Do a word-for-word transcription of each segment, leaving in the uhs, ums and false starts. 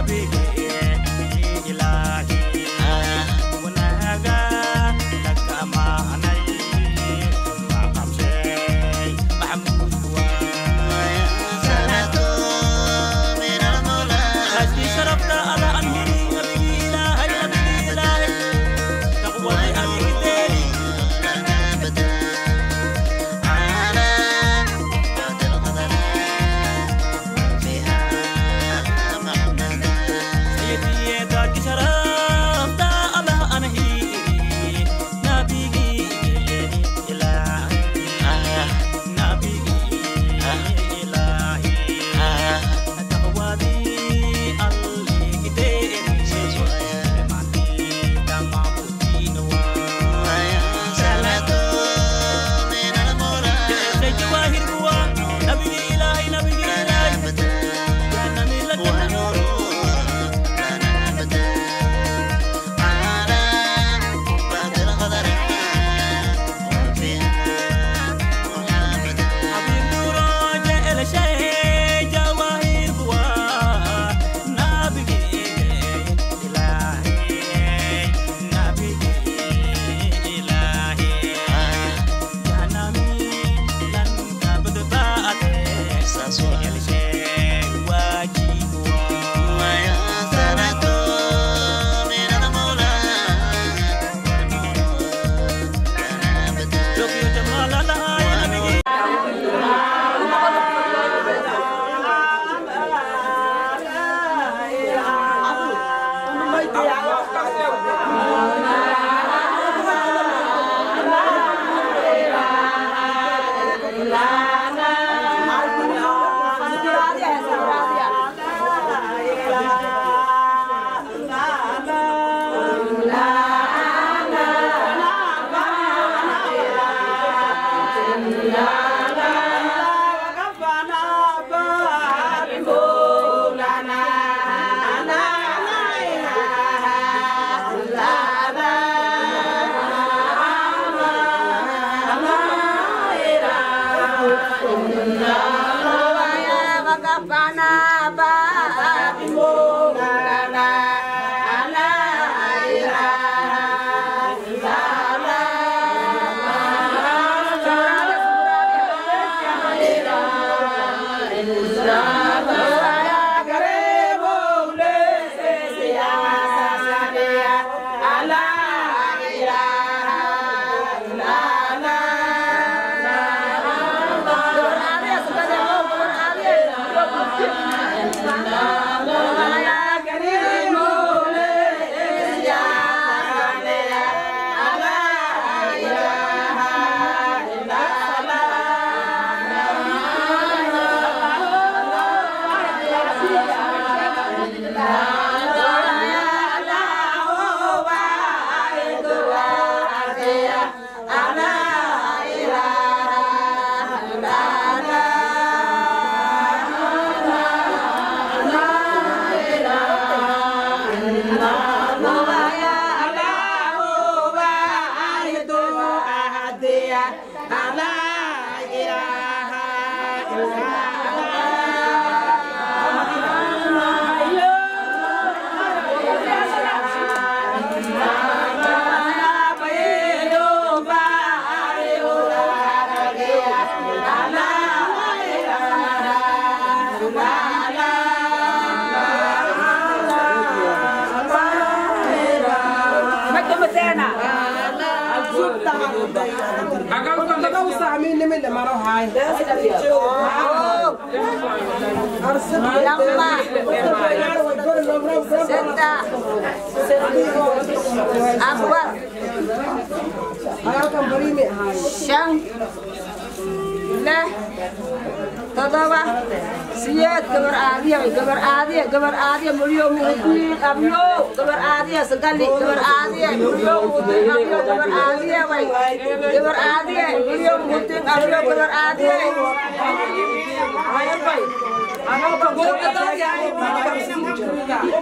Ayo,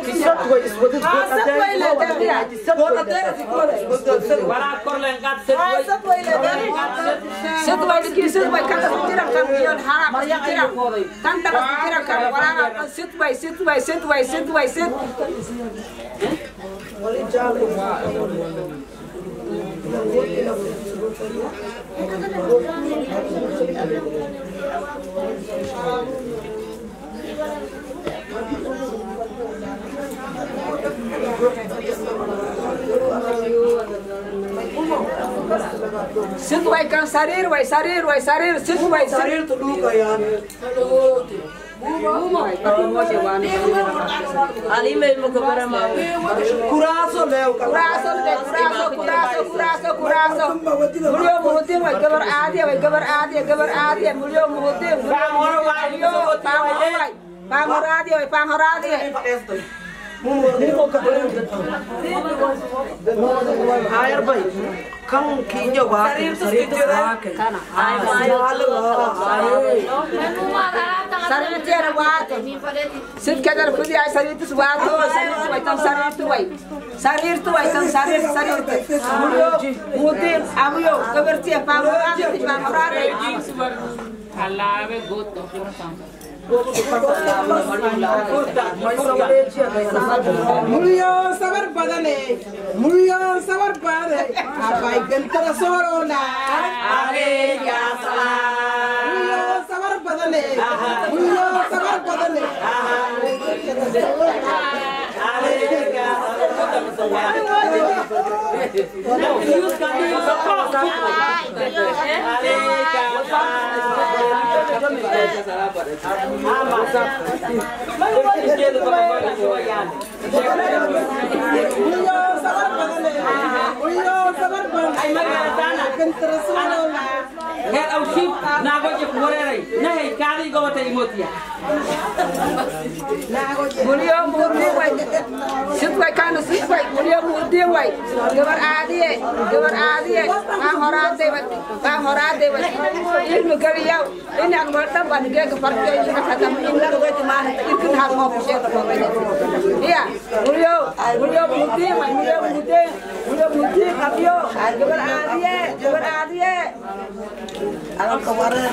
way is what is what Set way le dia. set way Wala ko lang kat set way. Set way le dia. Set way di kiri set way kan tiram kan yon harap tiram. Kan tak tiram kan wala set way set way set way set way set. Wali jalo. Sit way kan sarir way sarir way sarir sit way Sarir tu luka yan. Ali mesmo que para mal. Kuraso leo ka. Kuraso le kuraso kuraso kuraso kuraso. Mulyo muhutim way gabar aadi way gabar aadi gabar aadi mulyo muhutim. Pangoro way pangoro way pangoro aadi way pangoro aadi. Air bay. Kang kijo ba? Sarir tu raake. Ai mai. Sarir tiara waat. Sit kadar khudi ay sarir tu waat sarir tu way tam sarir tu way. Sarir tu way tam sarir sarir tu. Mulyo muhutim amuyo gabar tiya pangoro aadi pangoro aadi. Allah be goto. Mulyo sabar badane. Mulyo sabar badane. Abai gantara sorona. Are ya salam. Mulyo sabar badane. Mulyo sabar badane. Are ya Head of sheep, nagoje morere. Nahi kali go mate imotia. Mulyo muhutim way sit way kan sit way mulyo muhutim way gabar aadi gabar aadi pang horade way pang horade way ilmu gabi yaw ini ak martam ban ge ke parke ini khatam inna go ti man ikin hak mo ko shek ko way iya mulyo mulyo muhutim way mulyo muhutim mulyo muhutim kabiyo gabar aadi gabar aadi Alam kawaran.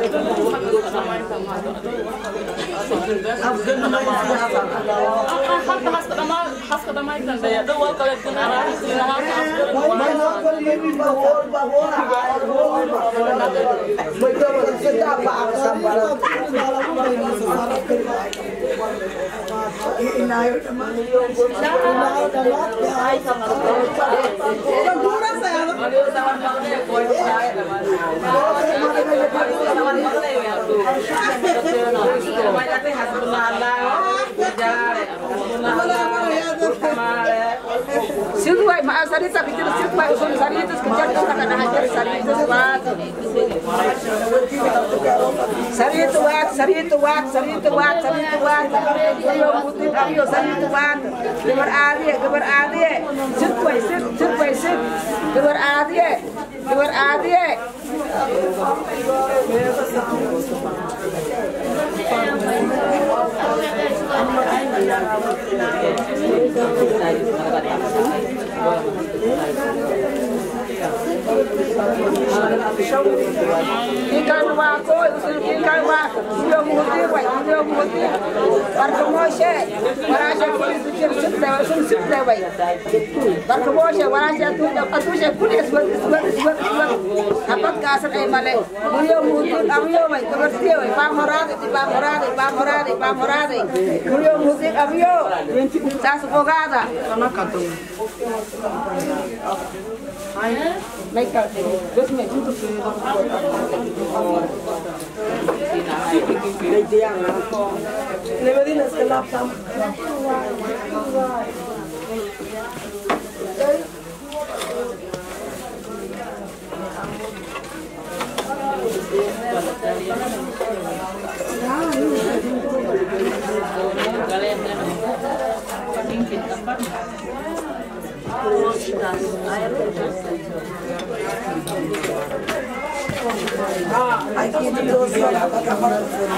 Sidway ma sarita bitir sidway usul sarita kejar tu kana hajar sarita wat sarita wat sarita wat sarita wat sarita wat yo mutin ayo sarita wat gebar adi gebar adi sidway sid sidway sid gebar adi gebar adi Ikan wako, ikan wako, dia muti, dia muti. Barkemoshe, warasha kulit sip sip dewa, sip sip dewa. Barkemoshe, warasha tu, atu she kulit sebab sebab sebab sebab. Apa kasar ay male? Dia muti, abiyo way, keberti way, pamorade, pamorade, pamorade, pamorade. Dia muti, abiyo, sas fogada. Sana kato. Hai, baik kan? Terus me itu tu. Dia ngako. Lewadin sekelap sam. Ay kita terus lah kata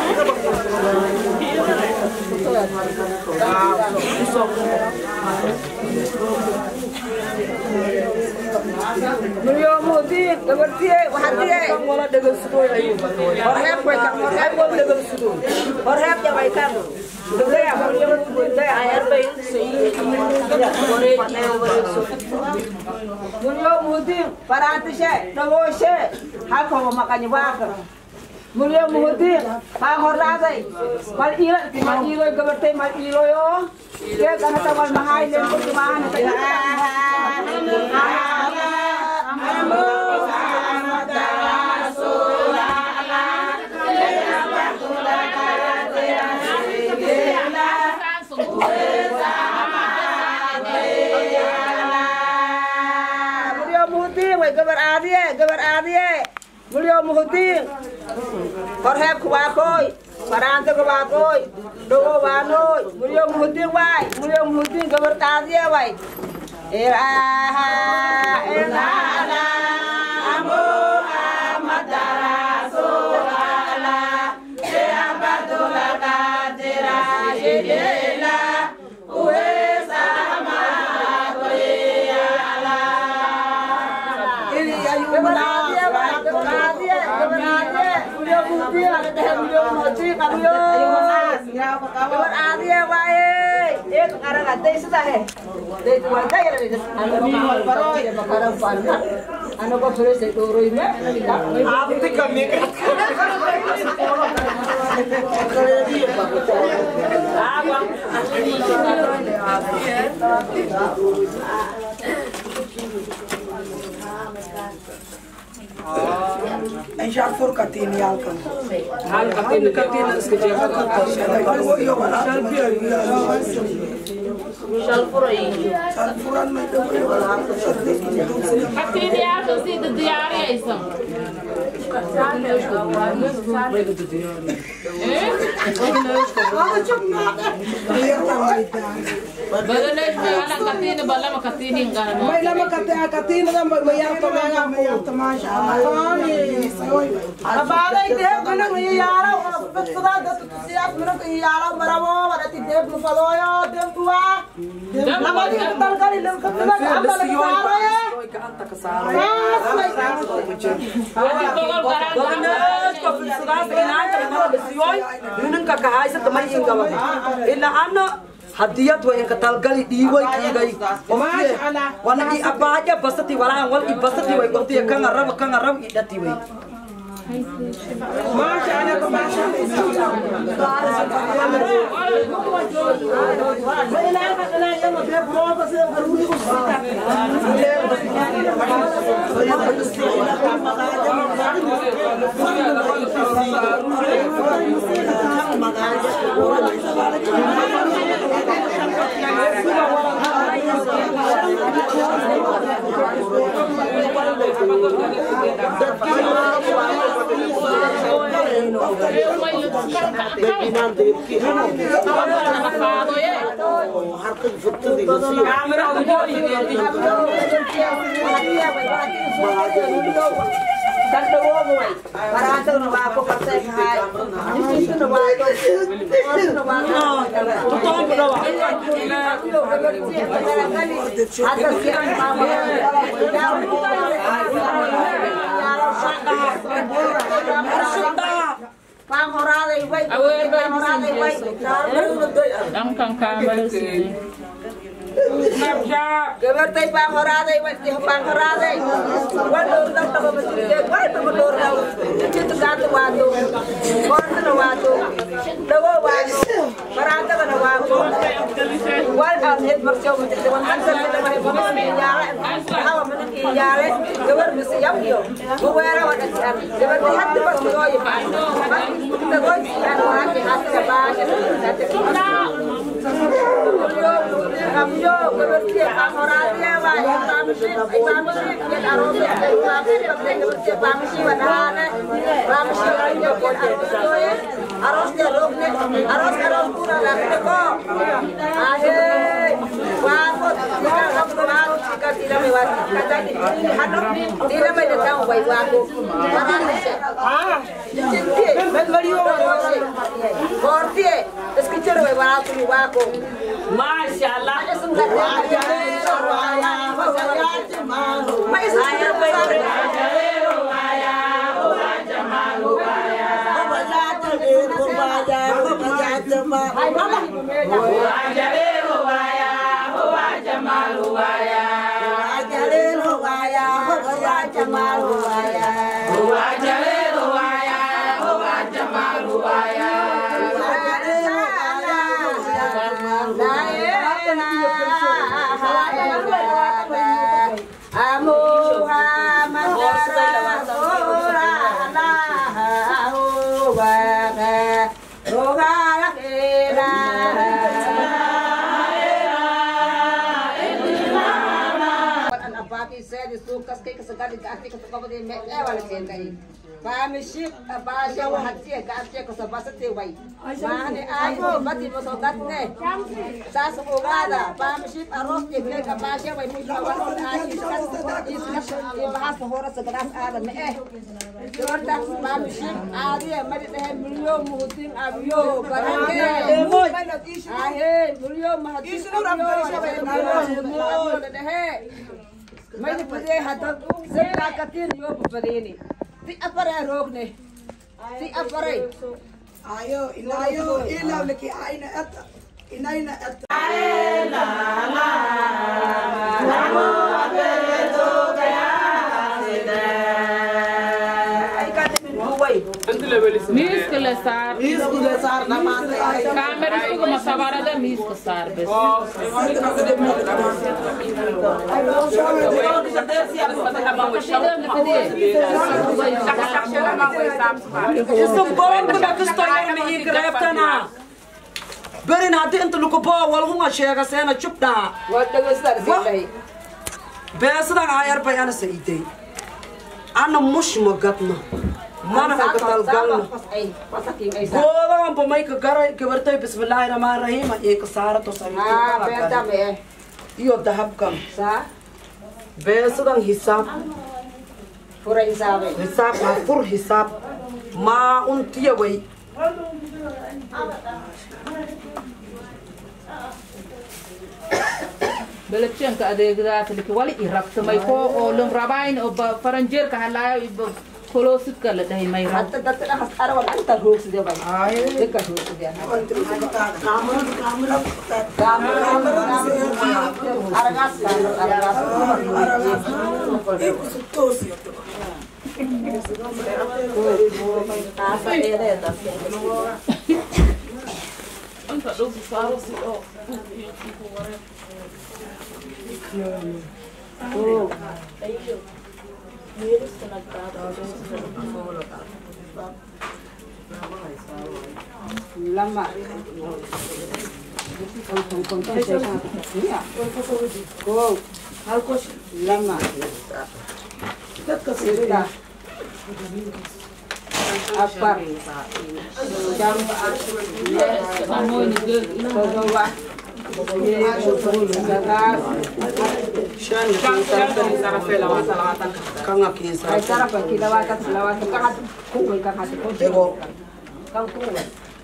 Beliau mudik, berarti hati wala dengan sudu lagi. Orhep baikkan, orhep pun dengan sudu. Orhep yang baikkan. Sudah ya, beliau mudik air baik sih. Beliau mudik, para hati saya, tahu saya, hak mau makannya bakar. Beliau mudik, hak orang saya, mal ilah, mal ilah berarti mal ilah yo. Dia karena tahu mahal dan perjuangan. Beliau muhuding, gabar adie, gabar adie. Beliau muhuding. Korhep kubakoy, parante kubakoy, dogo banoy. Beliau muhuding wai, beliau muhuding gabar adie wai. Iraha ilana amu amadara soala seabadula kadira yela uesa magoyala ini ayu menadia menadia menadia beliau bukti ada teh beliau mati kamu menadia baik एक कारण आता है सुधा है दे तू आता है रे अनु माहौल पर ये बकरम पालना अनु को थोड़े से तो रोई में आप तो कमी Enxarfor katini alkan. Al katini katini इसके जेब Kalau वो यो वाला Shalfur aí. Salfuran में तो वो वाला Katini alkan sih itu diari itu. Bagaimana jualan katini bala mak katini enggak. Mai lama kata katini ram mayar to manga mayar to masha Allah. Abada ide kana ngi yara sudah dat siap mero ngi yara baramo berarti deb mufaloyo dem tua. Lama di tar kali lem kapna amba lagi yara ya. Hadiah tuh yang ketal kali diwoi kiai, wana i apa aja basati wala wal i basati woi waktu ya kang arab kang arab i dati woi. Masha Allah ke masha Pang horada ibai, pang horada ibai. Ang kangkamal sih. Gabar tay pang horada ibai, pang horada. Walau dah tak bersih, walau tak berdor, itu gatu watu, korban watu, dawa watu, berada pada watu. Walau ambil bersih, teman ansar kita mahu bersih jalan, awak menikih jalan, gabar bersih yang yo, gubera wadah jalan, gabar tay hati bersih yo, kita goi sian orang di hati apa, kita kita. Kamu yo bersih pang horada ibai, kami sih, kami sih, kita arus, kami bersih kami sih wadahana, kami sih yo kita arus, arus dia rukne, arus arus kurang lagi kok. Ahe, waktu kita kamu harus kita tidak lewat kata di hano di nama dia tahu baik aku orang ni ah jadi ben beliau korti sekitar baik aku ni aku Masya Allah. Sukas ke kesegani ke arti ketukau di meja wala sendai. Pamiship abasya wahati ke arti kesabasa tewai. Mahane ayo mati masodat ne. Sas ugada pamiship aros ke ke abasya wai mu bawas aji iskas iskas bahas pohora segeras ada me eh. Jorda pamiship adi mari teh mulyo muhuting abyo barangke. Ahe mulyo mahati. Isnu ramkari sabay deh. मैंने पढ़े हाथों से ताकतीन यो पढ़े नहीं ती अपरे रोग ने ती अपरे आयो इनायो इलाव लेके आई ना अत इनाई ना अत ला ला नमो अबे तो गया सिदे आई का ते दुबई Mis ke lesar. इस गुले सार नमाज आई Kamera itu masawara ada mis ke sar bes. Isso bom que na questão me igrepta na. Beri nanti untuk luka bawa walau nggak share sana cup dah. Waktu besar sih. Biasa dah ayar payah seite. Ana mus magatna. Mana katal galna. Gola ang pamay kagaray kabartay bismillahirrahmanirrahim ek sara to sari. Ah, beda me. Iyo dahab kam. Sa? Biasa dah hisab. Pura hisab. Hisab ma pur hisab. Ma untiya way. Belakang ke ada kita sedikit wali Iraq semai ko olong rabain o faranjer kahalaya kalau suka le dah mai rat. Hatta hatta has arwan anta hoos dia bai. Ay, dekka hoos dia. कामर कामर Kamu aragas aragas. एक सुतोस Asa ere da. Anta do saro si o. Oh. Lama. Oh, halkos lama. Sudah. Apa? Jam Amo ni ge. kedua. Shan shan dari sarafela wasalawatan kanga kinsa. Ay sarap ang kilawatan salawatan kahat kukoy kahat ko. Ego. Kang kukoy.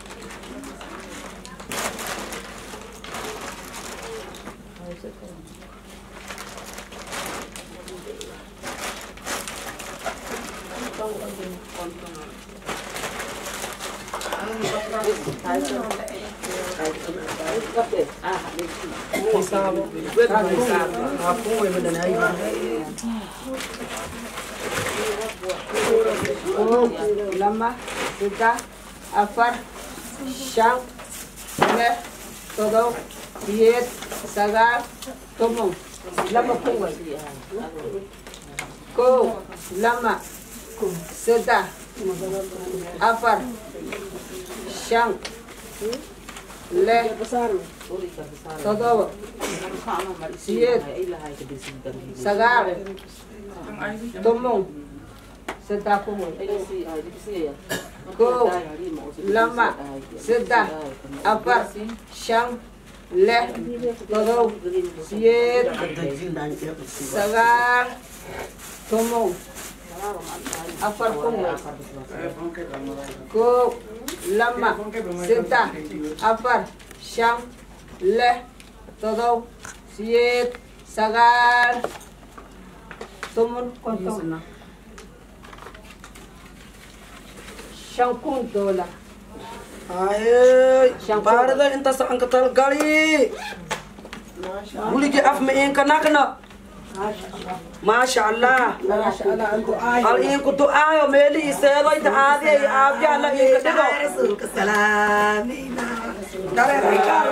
Hisab. Hisab. Aku yang mendanai. Oh, lama, tiga, afar, syam, le, todo, diet, sagar, tomong, lama kukoy. Ko, lama, seta, afar, syam, le, todo, diet, sagar, tomong, seta kukoy. Ko, lama, seta, afar, syam, leh todob siyeed sagaal tomow afar kun kow lama seddex afar shan leh todob siyeed sagaal tomon konton shan kun dollar. Ay, barada inta sa ang katalgali. Muli ke af me en kanakna. Masha Allah. Masha Allah ang duay. Al in ko to ayo meli iselo ita adi ay abya Allah in kadego. Rasul ka salamina. Dare Ricardo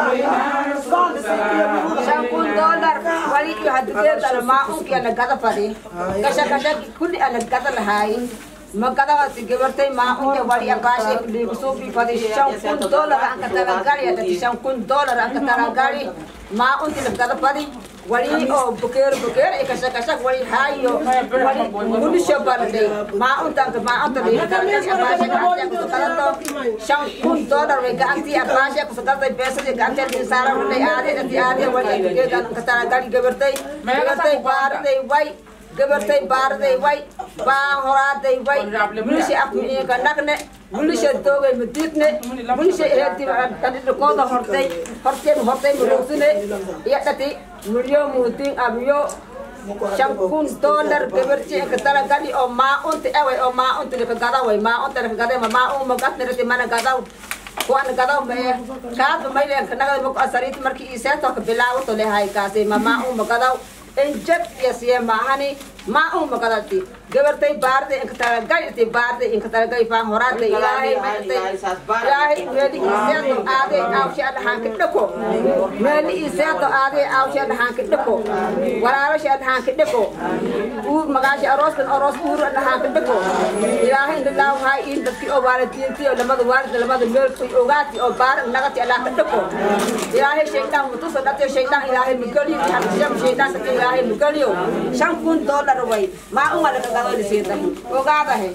shan kun dollar wali ki hadde dal maun ki anagada pare. Kasha kasha kulli anagada lahai. Magkata si Gibertay maun ya wali akashe di kusupi pare shan kun dollar ang katalagari at shan kun dollar ang katalagari maun tinagada pare. Wali o buker buker e kasha kasha wali hayo wali munisha barde maun tang maun tadi kaya akashe kaya ko kalato shan kun dollar we ganti akashe ko sakata pesa de ganti di sara wali ade di ade wali ke dan katalagari Gibertay Gibertay barde wai Gibertay barde wai ba horade wai munisha apni kanakne munisha toge mititne munisha heti tadi ko da hortay hortay hortay mulosune ya tati mulyo muting abyo shan kun dollar Gibertay katalagari o maun te ewe o maun te kagada wai maun te kagada ma maun magat ne te mana gada ko an gada me kaat mai le kanaga mo asarit marki ise to bilaw to le hay ka se ma maun magada enjet yasiye mahani maun magadati Gibertay barde katalagari te barde katalagari fa horade ilahi mate ilahi meli ise to ade awshi ad hanke deko meli ise to ade awshi ad hanke deko wararo shi ad hanke deko u magashi aros kan aros ur ad hanke deko ilahi illahu hay in daki o wala tinti o lamad war lamad mel ku ogati o bar nagati ala deko ilahi shaytan mutu sadate shaytan ilahi migoli hat sham shaytan ilahi migoli shan kun dollar wai maun wala kagalo di sita ogada he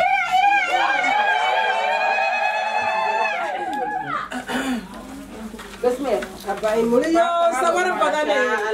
Bismillah. Abain muli yo sabar padane.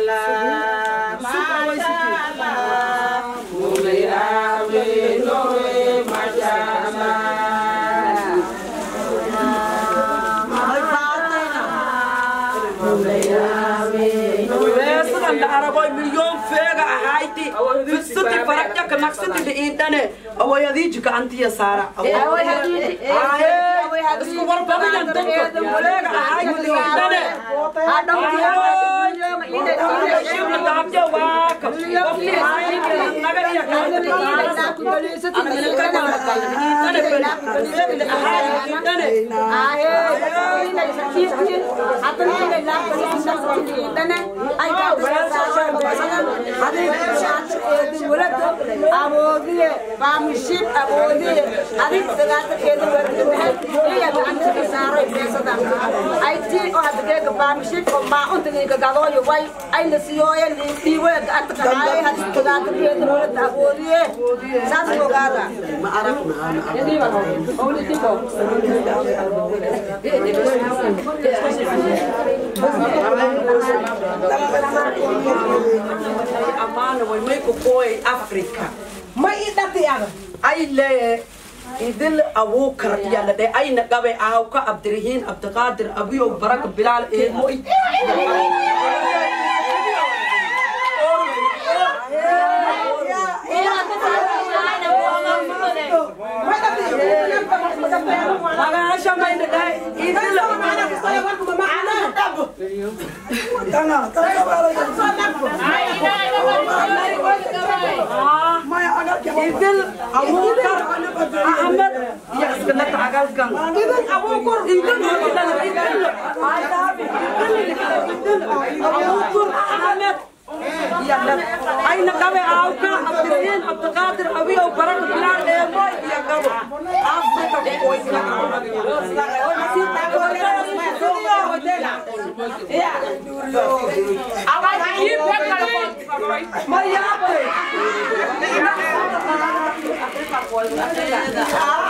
Araboy milyon fega ahaiti fisuti farakya kanaksati de intane awaya diji ka antiya sara awaya diji awaya diji isku war bagilan tanka mulega ahaiti de intane adam diya ide ide shibna tapja waka wafti ahaiti nagariya kana ku bali sati kana makala intane bali intane ahe ide sati atun ide la bali sati intane ai ka abodiye bamship abodiye adik tagata kedu berdu iya ganti saro pesada ai ti o hadge ga bamship o ma on tini ga galo yo wai ai nasiyo ya ni tiwe at kai hat tagata kedu berdu abodiye sat ko gada ma arab na ini ba o ni tipo amana wai mai ko koi Afrika Mai idati ana. ai le idil abukar yalla de ai na gabe awka Abdurrahim Abdulqadir Abiyo Barak Bilal e mo Maga shamai de dai idil Mana ko saya wan ko maana. Tanga, tanga bala. Ai ina Maya agar idil abukar Ahmed ya iskandar tagal kan idil abukar idil idil idil ai sabi idil abukar Ahmed ya dan ai na gabe awka Abdurrahim Abdulqadir Abiyo Barak Bilal e mo ya gabo Afrika ko koi ya awai ki pekala Maria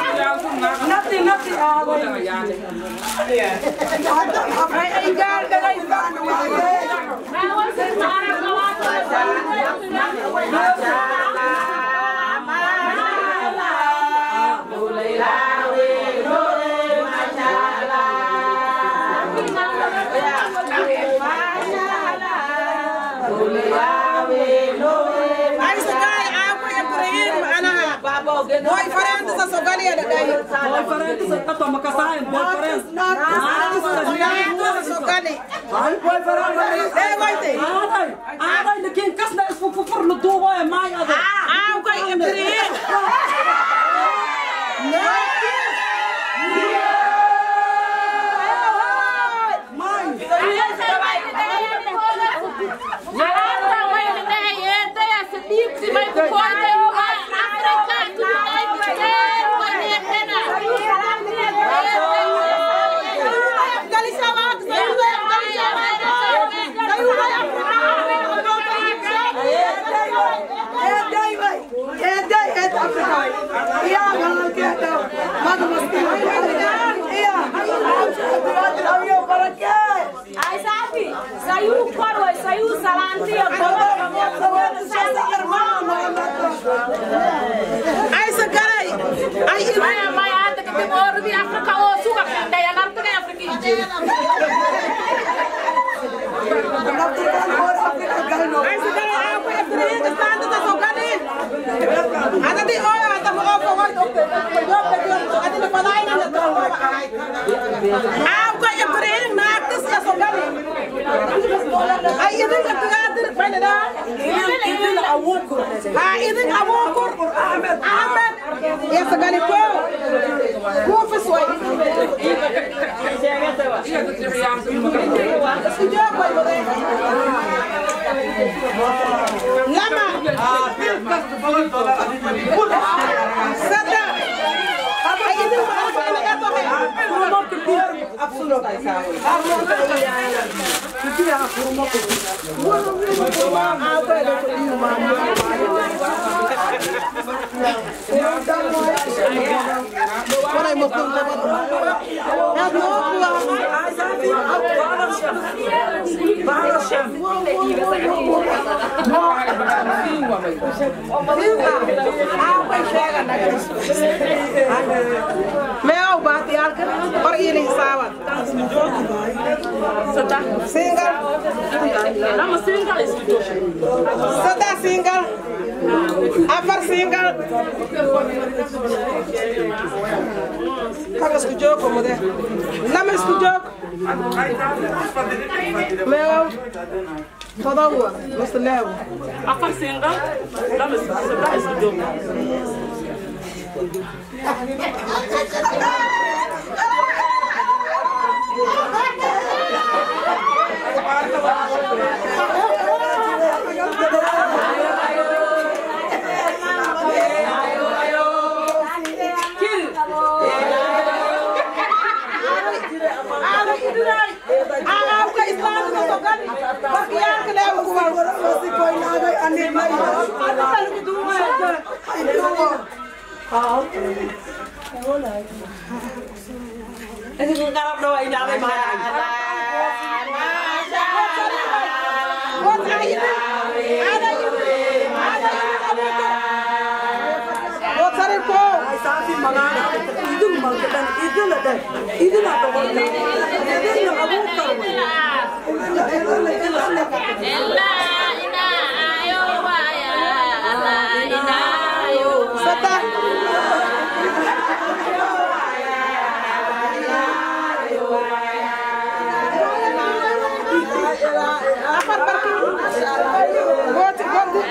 Nanti nanti ah. Ai ai gar gar Boyfriend sa sogali ada dai. Boyfriend sa tato makasahin. Boyfriend. Sogali. Boyfriend. Eh, waite. Aray. Aray lekin kas na isfu fufur lu duwa e mai ada. Ah, ko ibri. Saiu coro, saiu salanti, Ai sekarang, ai Maya maya ada ketemu orang di Afrika oh suka daya ngerti kan Afrika ini. ai sekarang aku ibri ke sana ta sokali. Ada di oh ada mau apa kau dokter. Job job ada di palai ni tu. Aku ibri nakis ka sokali. Ai ini ka tugadir pada dah. Ini awukur. Ha ini awukur Ahmed Ahmed. Ya sekali ko. Ko fesoi. Sejak kau boleh. Lama. Sada. Ai ini apa ini kata hai. Absolut. Itu yang aku mau Apa ada Orang Muslim dapat. Ya dua. Meu bati alkan or ini sawat. Sudah single. Nama single itu. Sudah single. Apa single? Kalau setuju kamu deh. Nama setuju. Meu. Toda rua, mesti levo. Apa single? Nama sudah itu. Ini kung karap daw ay namin mahal. safi magana itu magdan itu lah dan itu lah tu orang itu yang abu tahu Ella ina ayo waya Allah ina ayo Sata apa pergi buat buat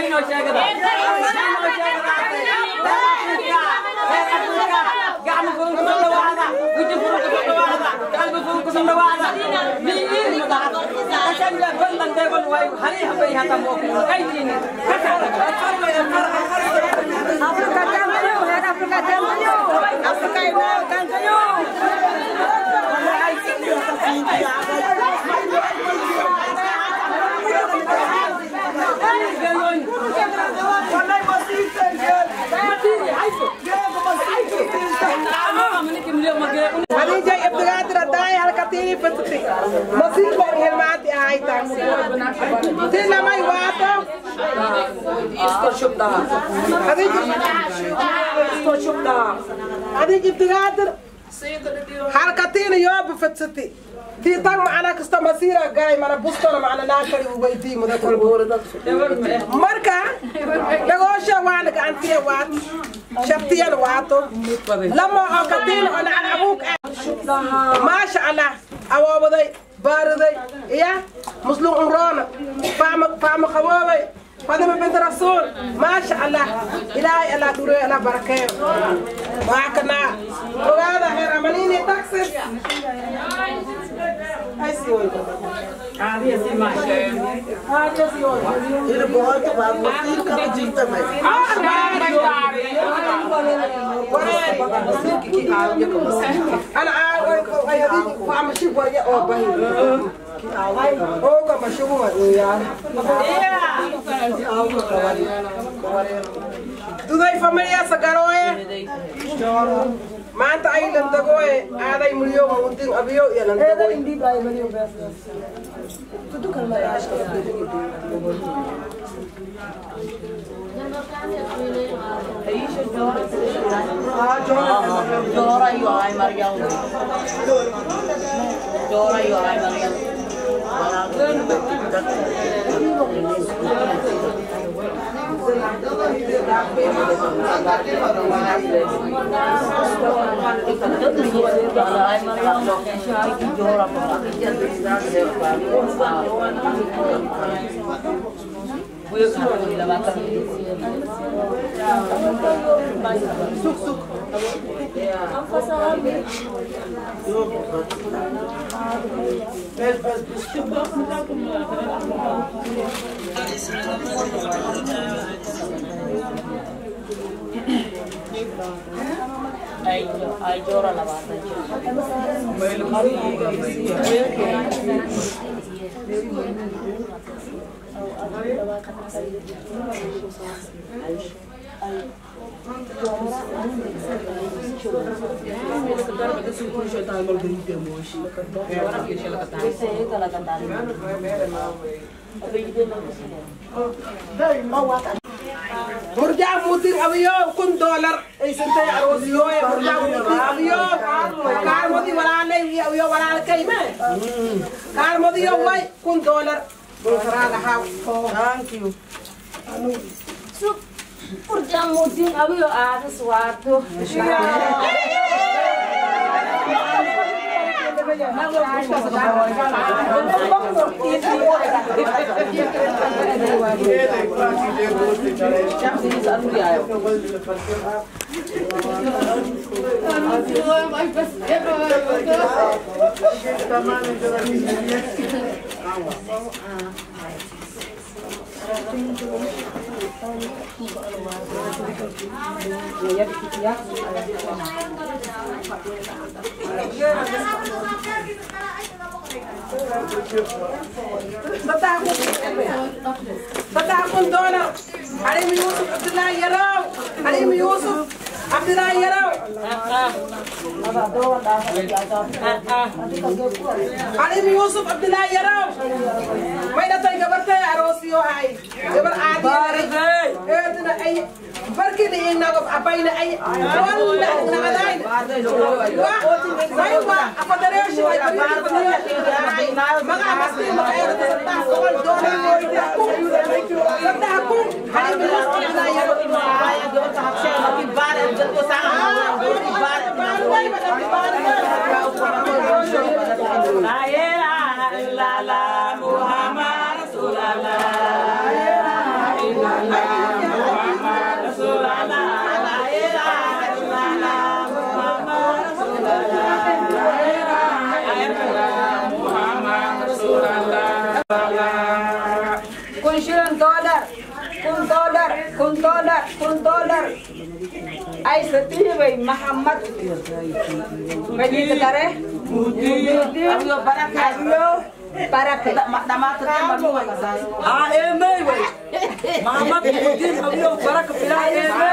Ani jay ibtigaa tira daay halkatini fitri masir ko helmati ay ta tin lamay wato isto shubda ani isto shubda ani ibtigaa tira halkatini yob fitri ti tag macana kasta masira gaay mana bustona macana naakari ubayti mudakal boorada marka dagoosha waana gacantiya waat شفتيان واتو لما أكتين أنا على أبوك ما شاء الله أوابدي باردي يا مسلم عمران فام فام خوابي فاطمة بنت رسول ما شاء الله إلهي الله دوري الله بركة معكنا وهذا غير عمليني تكسر أي سوي هذه سماء هذا سوي ये बहुत बात मस्ती का जीता मैं أنا عارف أيدي فام شيء ويا أو باهي أو كم شو ما يا تداي فاميليا سكروه ما أنت أي لندقوه هذا يمليو ممكن أبيو يا لندقوه إندي باي مليو بس تدو كلمة عاش Jora yuai Mariam. Jora yuai Mariam. Suk suk. Ay, ay jora la bata. Murjaa mutir abiyo kun dollar ay sentay arosiyo ay murjaa mutir abiyo kar modi walale abiyo walale kay me kar modi yo way kun dollar sarala ha thank you Murjaa mutir abiyo adas wato. Batakun dollar Halim Yusuf Abdullah Yaraw Halim Yusuf Abdullah Yaraw Halim Yusuf Abdullah Yaraw may natay gabartay arosyo ay gabar adi eh dina ay barki ni nagab apay na ay wala na aday wa may wa apaderesyo ay ay mga amasti mga ero sa taas ko dollar mo ito sabda ako Halim Yusuf Abdullah Yaraw ay gabar sa haksya makibare dito sa makibare baruay makibare la ilaha illallah Muhammad rasulullah Kun dollar, kun dollar, kun dollar, kun dollar. Ay setiap Muhammad. Bagi negara. Ayo baraka, ayo baraka. Nama kamu. Ah, eme, wey. Muhammad Muhyiddin, ayo baraka filah eme.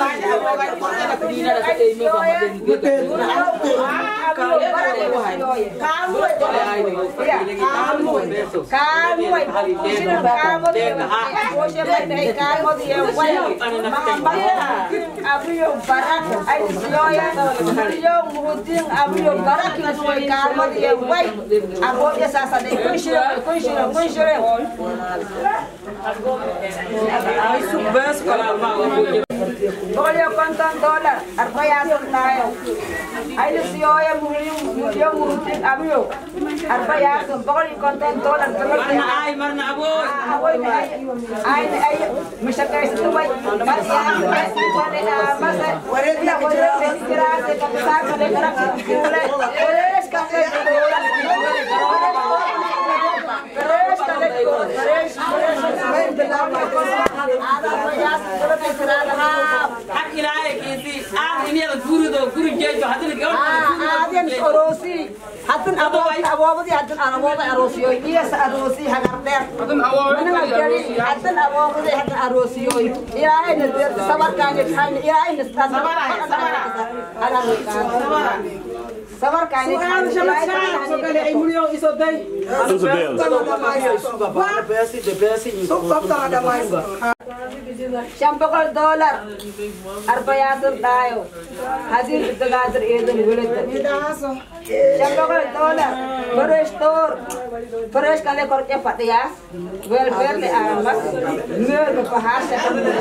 Ay subes kalau mau. Boleh konton dolar, arbaya sunnayo. Ay siyoya muhiyum muhiyum muhtin abiyo. Arbaya sun boleh konton dolar. Marna ay marna abu. Awoy ay ay ay mishakay sa tubay. Masya Allah, masa warena warena kirase kapsa kale karak kule. Ores kafe dolar. Ores kale ores main bilang ada arbaya sun kesrala. Akilai kisi, ah ini ada guru do guru jejo hadir kau. Ah, ada yang arosi. Hatun awal awal dia hatun awal arosi. Iya arosi hagarter. Hatun awal. Mana jadi hatun awal dia hatun arosi. Iya ini sabar kan ini. Iya ini sabar. Sabar. Sabar. Sabar kan ini. Sabar sabar. Sokale ay mulyo isodai. Isodai. Suka besi de besi. Suka ada mais. Shampakal dolar. Arbaya tayo. Hadir tegader edun gulit. Shampakal dolar. Fresh store. Fresh kale korke patiya. Welfare le amas. Mer ke pahasa.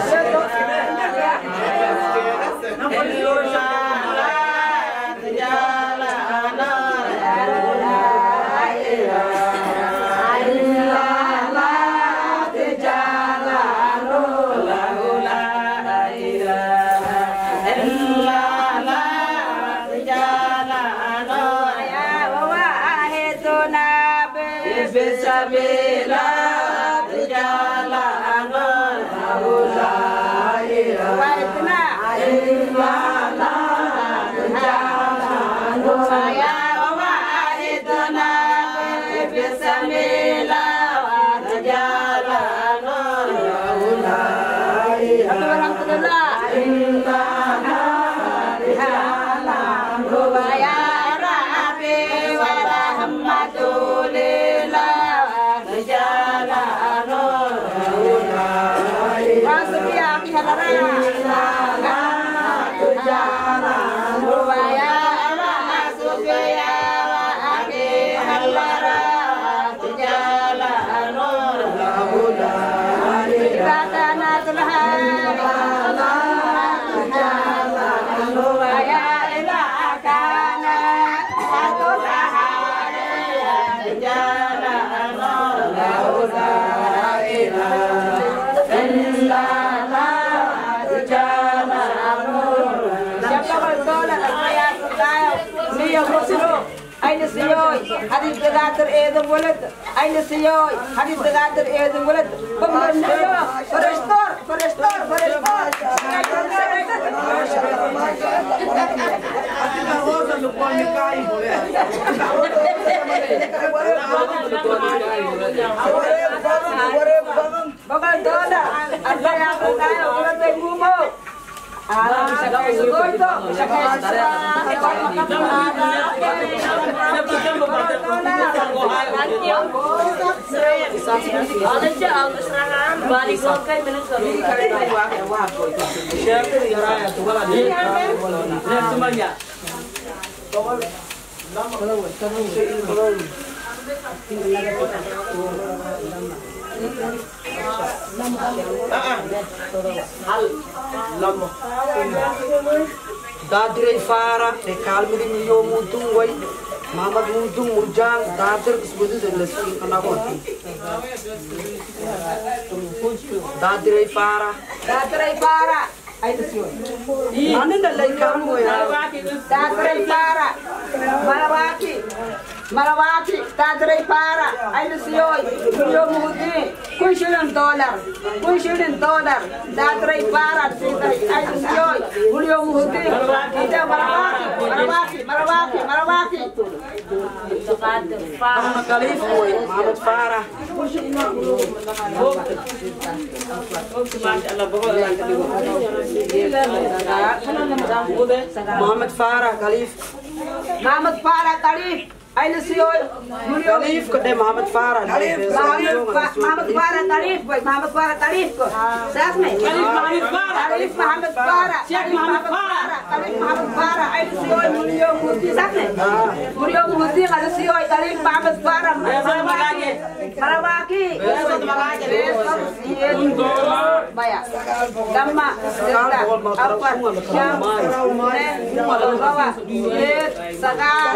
Aina siyoy, hadis degater edun bulat. Aina siyoy, hadis degater edun bulat. Pembantu, perestor, perestor, perestor. Bakal dolar, ada yang bertanya bulat ibumu. Ah, bisa kau ikut itu, bisa kau Dadre fara de kalmiri niyo mutung wai Muhammad mutung murjang dader kisbudu de lesi kana koti Dadre para. Dadre para. Ay desyo. Ano na lay kamu ya? Dadre para. Malawaki. Malawaki. Dadre para. Ay desyo. Yo muhudi. Kun shilin dollar. Kun shilin dollar. Dadre para. Ay desyo. Yo muhudi. Ida malawaki. Malawaki. Malawaki. Malawaki. Ang kalif mo eh, Muhammad Farah. Muhammad Farah kalif. Muhammad Farah kalif. Ay nasiyoy. Kalif ko de Muhammad Farah. Muhammad Farah kalif boy. Muhammad Farah kalif ko. Sas me. Kalif Muhammad Farah. Kalif Muhammad Farah. Sheikh Muhammad Farah. Kalif Muhammad Farah. Ay nasiyoy Mulyo Muhdi. Sas me. Mulyo Muhdi ka nasiyoy. Kalif Muhammad Farah. Marawaki. Marawaki. Baya. Gamma. Senda. Apar. Syam. Ne. Bawa. Yet. Sakar.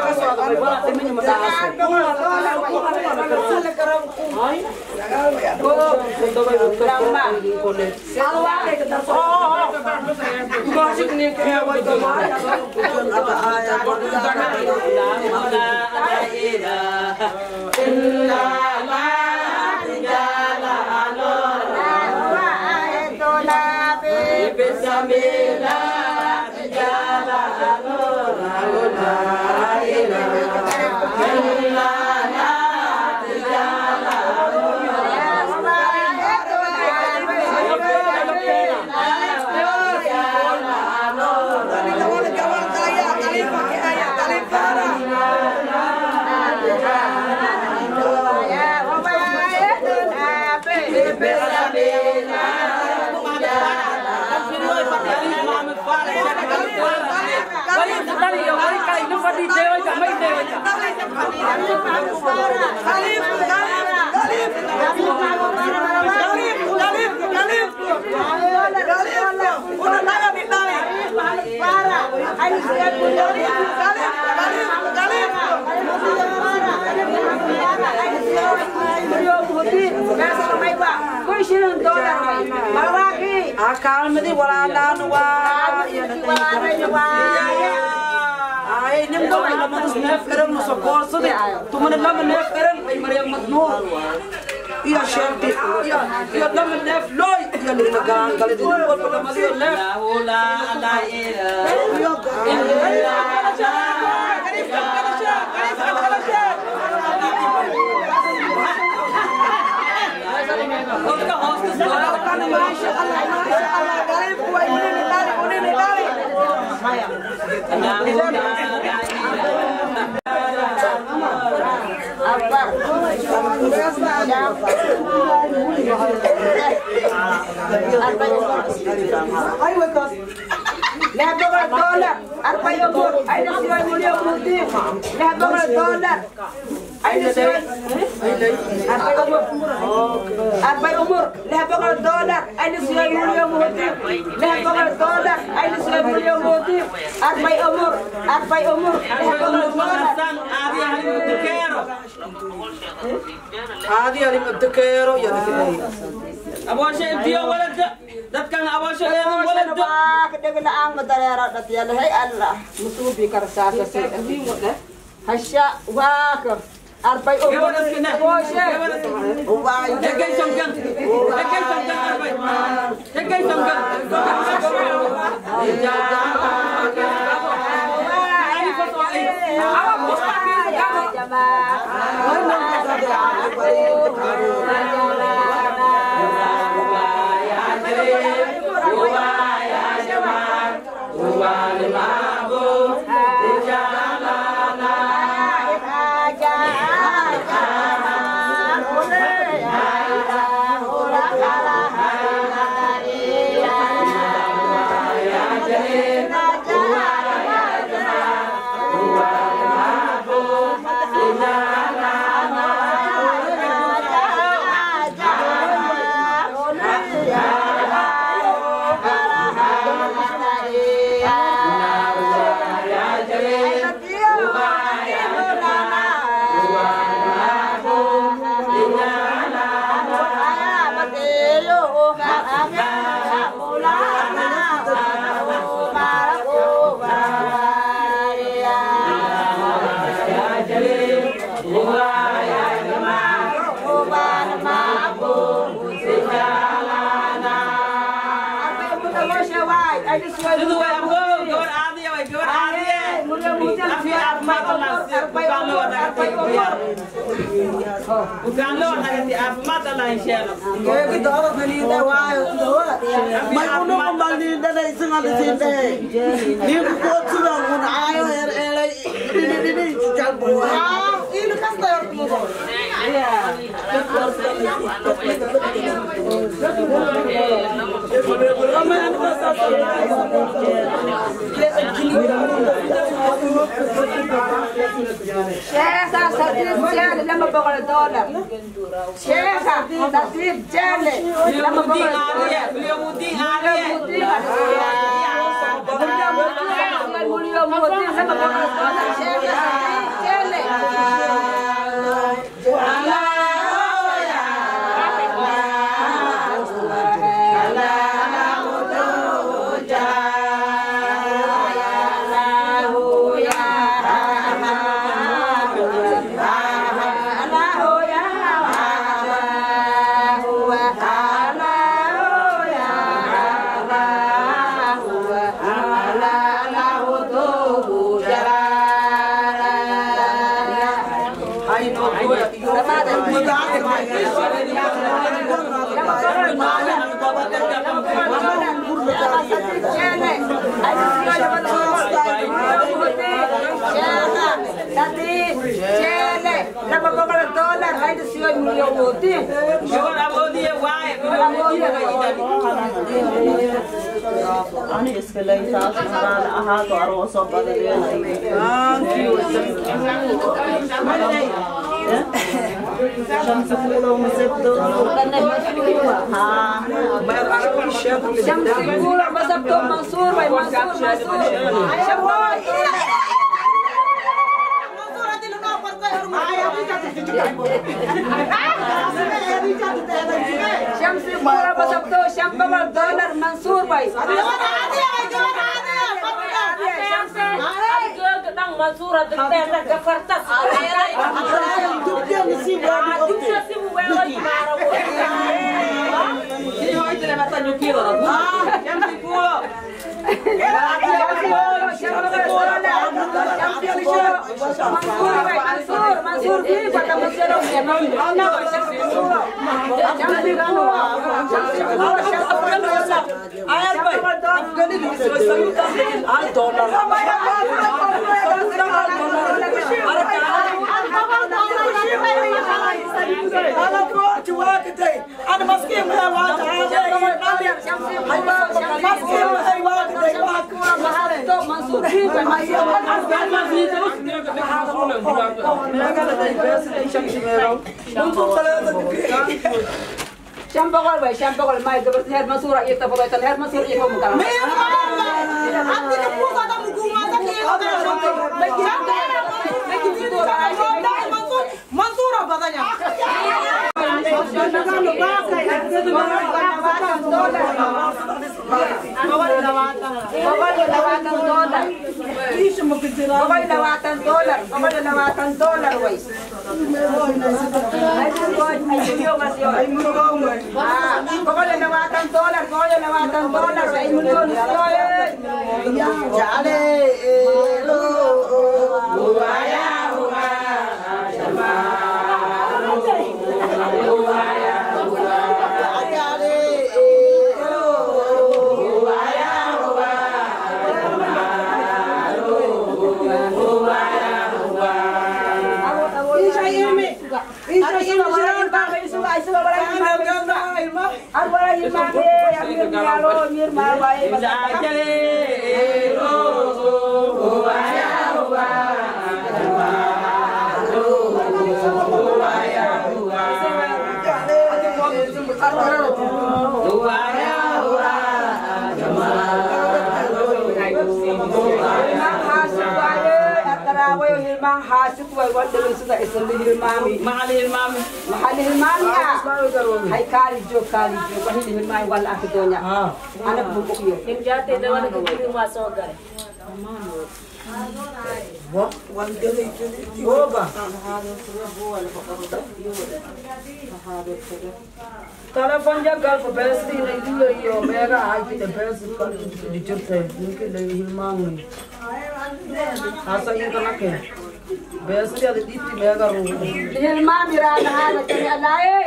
Akal medi wala nanwa. Ay, nem do na manos nef kerem no sokor so de. Tumane lam nef kerem ay mariam matno. Iya shemti. Iya, iya lam nef loy. Iya ni nagang kali din bol bol mali nef. La la ila. Illa ja. Karif kalasha, karif kalasha. Uska host Allah masya Allah masya Allah karif wa ini ni tali ini ni tali. Lepas dolar, apa yang bor? Ada siapa mulia putih? Lepas dolar, ada siapa? Apa umur? Apa umur? Lepas dolar, ada siapa mulia putih? Lepas dolar, ada siapa mulia putih? Apa umur? Apa umur? Lepas dolar. Adi alim adkero ya nakilay. أول شيء فيه ولد ده كان أول شيء يعني ولد كده كده عم ترى رأت يلا هي الله مصوبي كرساك سيد هشة واقف أربعة أول أول شيء واي جاي سمكان جاي سمكان أربعة جاي سمكان Yeah. Itu way am go go adi way go adi. Afi afmat Allah bukan lo ada kati. Bukan lo ada kati afmat Allah insyaallah. Kaya kita orang beli dewa itu. Mai uno kembali dari sengal di sini. Ni buat sudah pun ayo er er ini ini jual buah. Ini kan tahu tu. Iya. Syekh tasrif jale lama bagal dolar. Syekh tasrif jale lama bagal dolar. Beliau mudi ali. Beliau mudi lama bagal dolar. Syekh tasrif jale. Ani iskelai taas maral aha to aroso badalya nahi. Shams fulo masabdo. हाँ शम्स पूरा मज़हब तो मंसूर भाई मंसूर मंसूर शम्स पूरा मज़हब तो शम्बा डॉलर मंसूर भाई Mansur ada tenda Jakarta. Dia mesti berani. Dia sih buat marah. Ini mau itu nama tanjung kilo. Ah, yang sepuluh. Mansur, Mansur ini pada mesra. Ayat baik. Afgani di Islam al dollar. Ana ko tuwa kete. Ana maskin ha wa ta ha. Maskin ha wa kete. तो मंसूर भी شام بقول باي شام بقول ما يقبل هير منصورة يتفضل يتن هير منصورة يفهم كلام. Nanti kamu kata buku mata Mansur apa tanya? حاسب ويودل يسوع يسلم المامي Mahal ilmami. محل المامي آه هاي كاري جو كاري جو وهي المامي ولا أكدونيا أنا بقول Kim jate dawan ke rumah sogar. What? Oba. Telepon jagal ko besi na itu yo mega aji de besi kan di cerita mungkin dari hilmang ni. Asa ini kanake. Besi ada di ti mega ru. Hilmang mirana hana kami alai.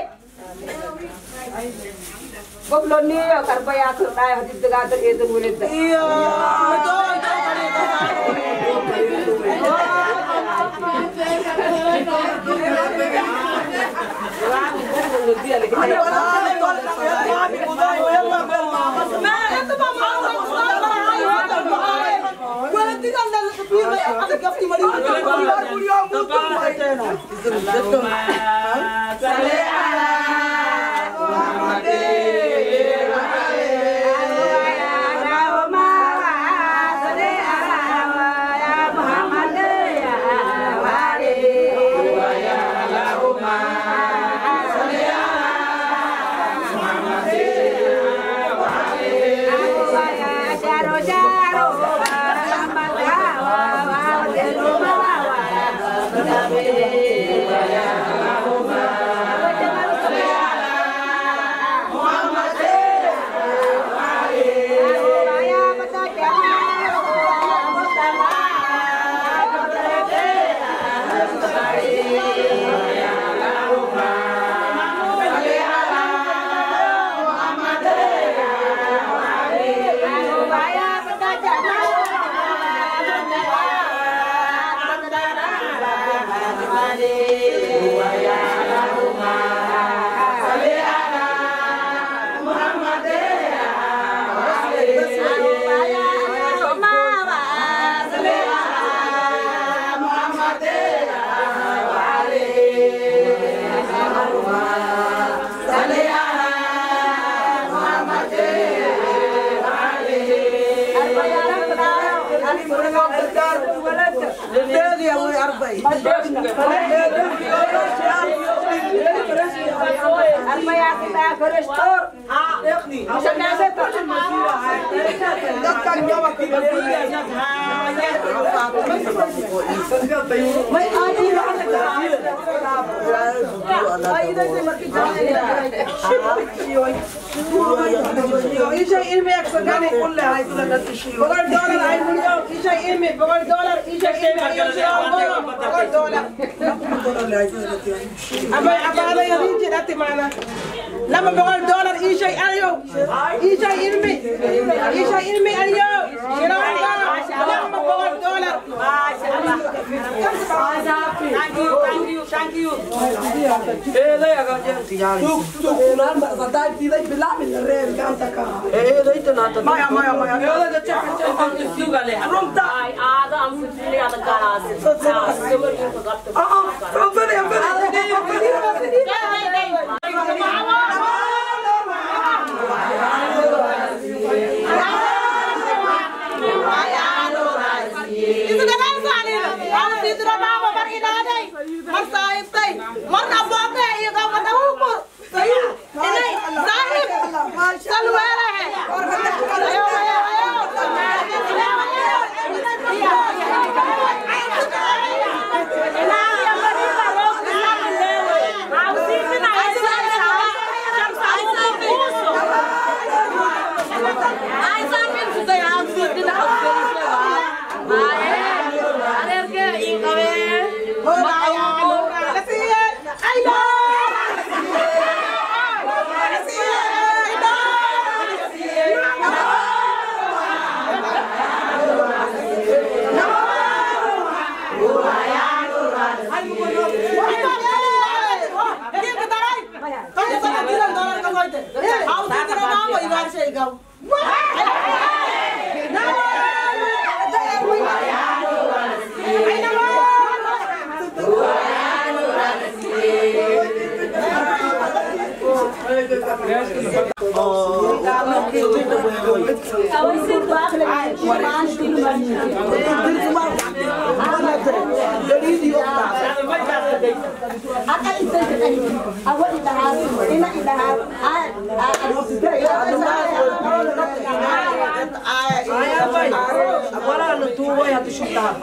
Goblon ni yo karpaya aku dai hadis degater itu murid. Iya. Betul itu kali itu. Lama bawal dollar ishay ayo. Ishay ilmi. Ishay ilmi ayo. Lama bawal dollar. Thank you, thank you, thank you. Eh, lei agak jangan tiada. Tuk tuk ulan batai tidak bilang ini rem kan tak. Eh, lei tu nanti. Maya maya maya. Eh, lei tu cakap cakap juga leh. Rumta. Ai ada am sendiri ada kalas. Ah ah. Apa ni apa ni? Itu kan sana. Kalau itu nama berinada. Masa itu. Mana buatnya ia kau kata ukur. Ini sahib. Selalu ada. Ayo ayo ayo. Wala na tuwa ya tu shukta.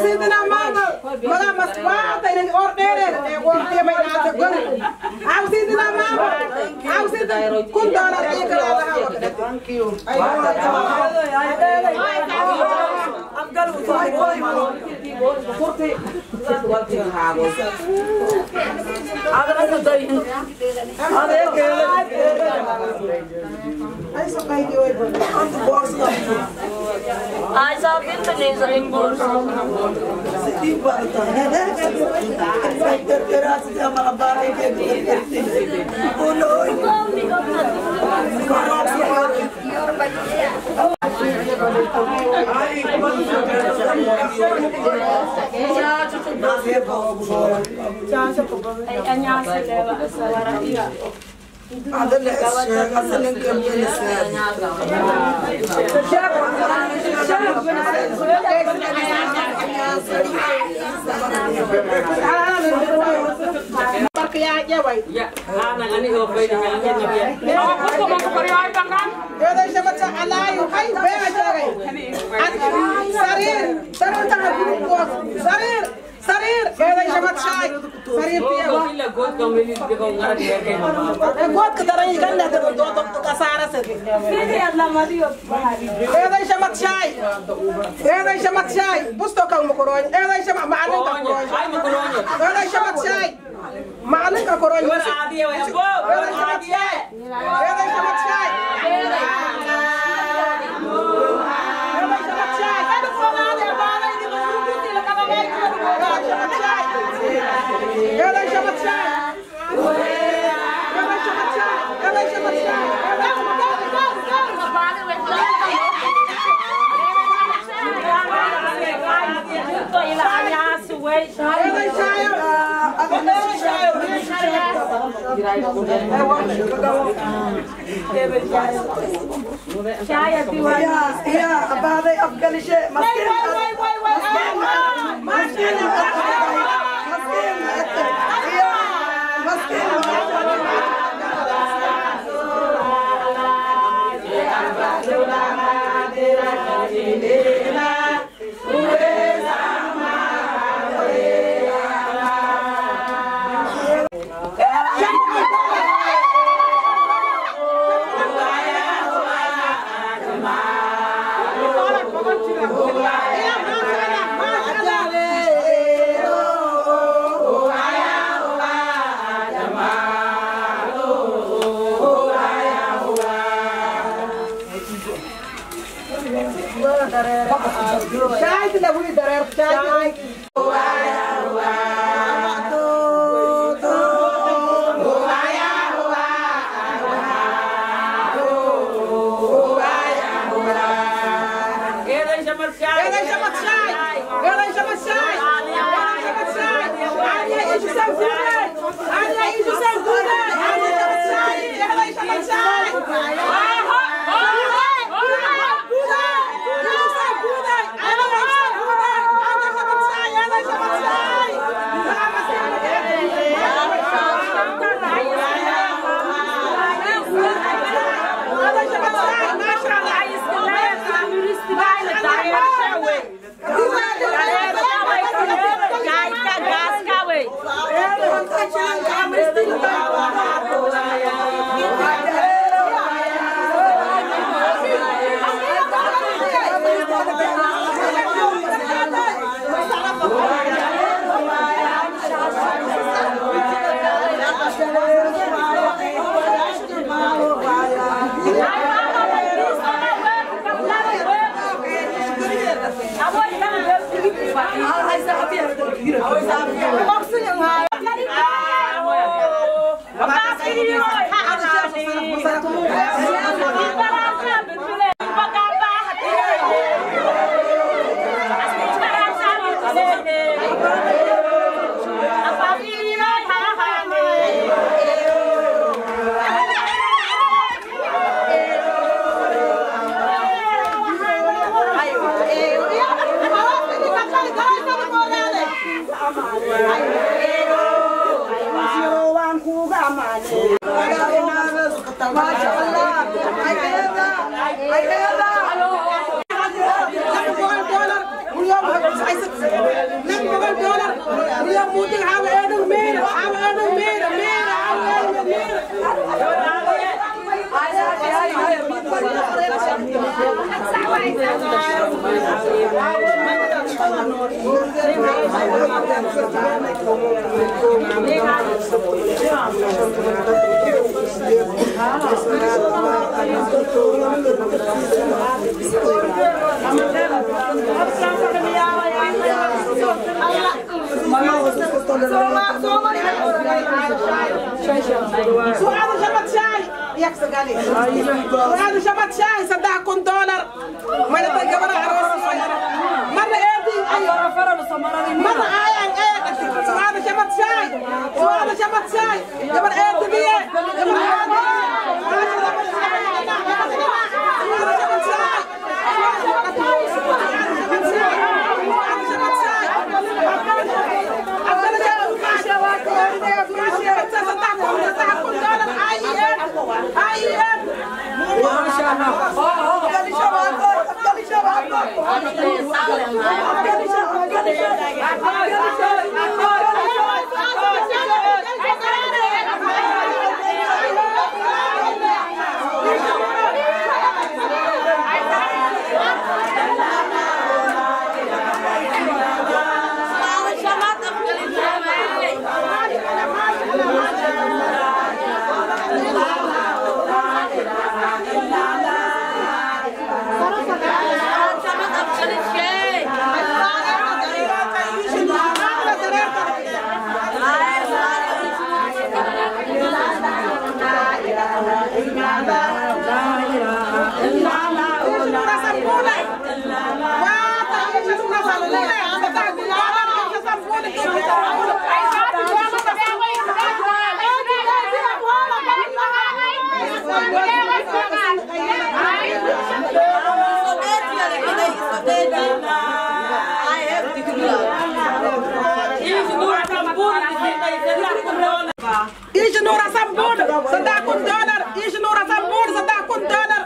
سيدنا ماما ماما مسوا تاني أوردر أوردر ما يناسبون أو سيدنا ماما أو سيدنا كل دولار يكلا هذا thank you أفضل وصاي فورتي هذا هذا ده هذا أي سكاي دي وين أنت بورس I saw Vietnamese in Bors. Sedih banget. Terasa sama abang هذا اللي هذا اللي قبل يا يا وي يا أنا أنا هو بيني وبين النبي أنا كنت ما كبر يا بكان هذا شبت على هاي بيع جاي سرير سرير تاع سرير سرير هذا شبت شاي سرير فيها إلا قوت كملي تقول غير يا قوت كتري كان له دو دو كسارة سرير هذا شبت شاي هذا شبت شاي بستو كم مكروني هذا شبت معلم كمكروني هذا شبت شاي معلم كمكروني ولا عادية ولا بو هذا شبت شاي هذا شبت شاي هذا شبت شاي هذا فلان يا بابا يدي بسوق لك أنا ما يكون هذا شبت شاي هذا شبت شاي هذا شبت شاي هذا شبت شاي يا أبغى أفضل شيء مسكين مسكين مسكين شاي تلوي درر شاي I سؤال شبت شاي يكسر عليه سؤال شبت شاي صدقكم دولار ما نبغى جبنا عروس مرة إيدي أيوة مرة آية آية سؤال شبت شاي سؤال شبت شاي جبنا إيدي بيه جبنا إيدي Is je nog aan boord? Zada kun dollar. Is je nog aan boord? Zada kun dollar.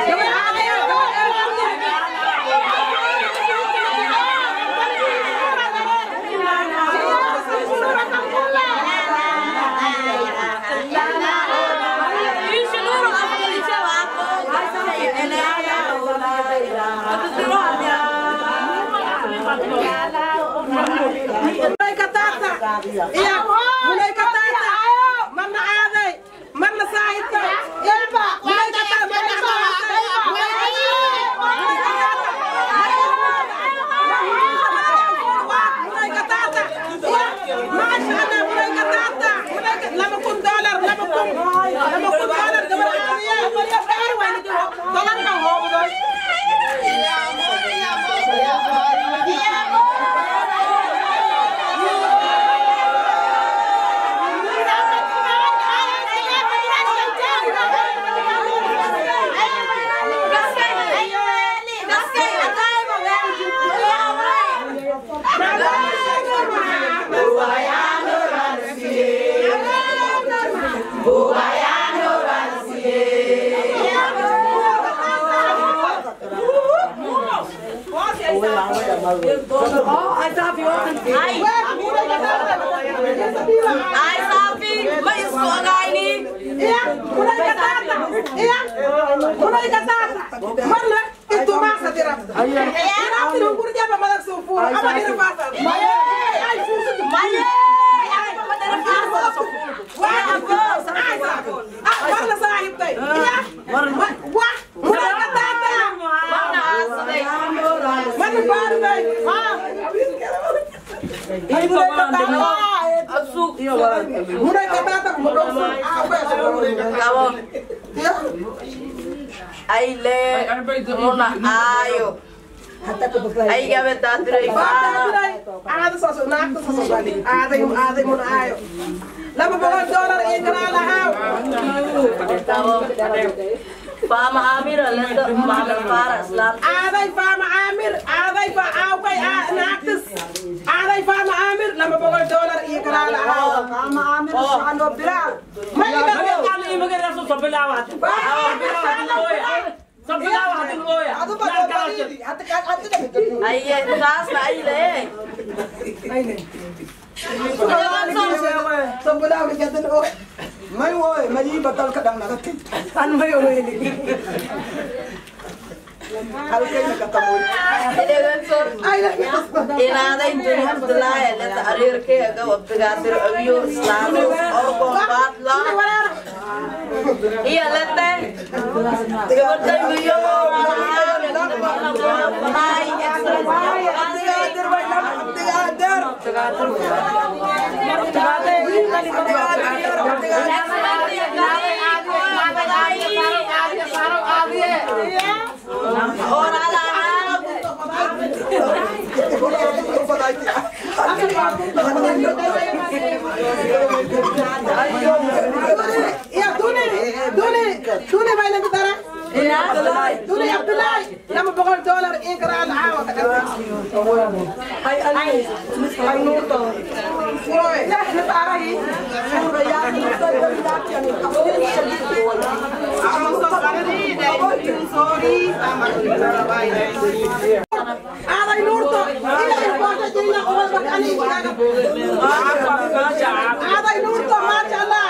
Mulai kata iya, mulai kata mana ada, mana sahid tu, mulai kata mana sahid, mulai kata, masya Allah mulai kata, lama kun dolar, lama kun, lama kun dolar, keberapa ya, keberapa ini tu, dolar kau hobi. Oh, I thought you opened it. Ai sapi, mai sekolah ini. Iya, mulai kata, iya, mulai kata. Mana itu masa dirap? Iya. Dirap itu ukur dia apa malah sufur? Apa dirap apa? Maya, ay sufur. Maya, ay apa dirap apa? Wah, apa? Ah, mana sahib teh? Iya. Wah, mulai kata. Mana asli? Mana baru teh? Ah. Ini kemana? Asuk. Mulai kata tak modal apa? Kamu. Ya. Aile, mona ayo. Ay gabe tadrei Ba tadrei. Ada sosok nak tu sosok balik. Ada yang ada yang ayo. Lama bawa dolar ini kerana hau. Fama Amir lenda Mama Farah Islam. Ada Fama Amir, ada Fama Aukai naktis. Ada Fama Amir lama bawa dolar ini kerana hau. Fama Amir sano bilang. Mai kan ini mungkin rasa sebelawat. Sebelawat itu ya. Adu bawa balik. Hati hati dah betul. Aye, ras na aile. Aile. Sebelah ni jatuh oh. Mai oi, mai batal kadang nak. An mai oi ni. halkayna ka tamoy inaaday dunyadlaaye leta areerkeega wadagaadir abiyo islaamo orgo baadla iyo leta gabartay biyo يا دوني دوني دوني ما يلقى ترى دوني يا عبد الله لما بقول دولار إنكر العاوة هاي هاي هاي نورتو لا نتعرفي هذا نورتو هذا نورتو ما شاء الله